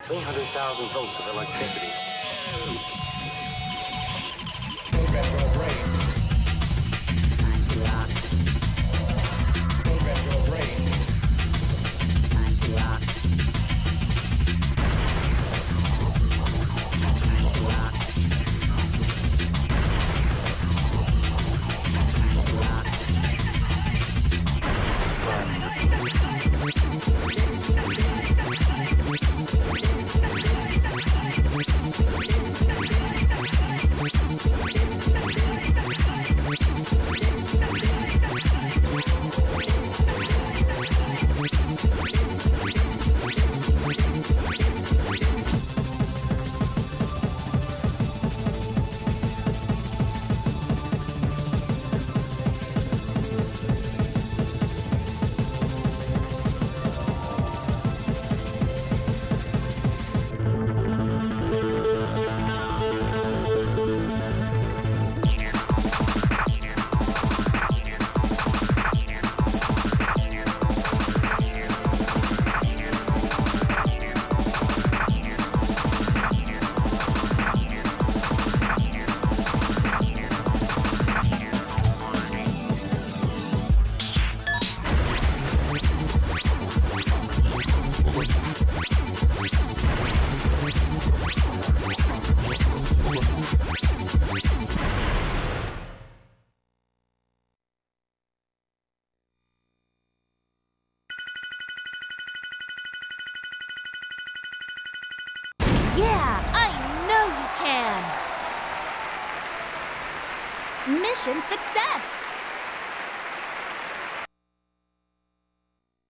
300,000 volts of electricity. Retro brain. Time to rock. Retro brain. Time to rock. Time to rock. Time to rock. Yeah, I know you can! Mission success!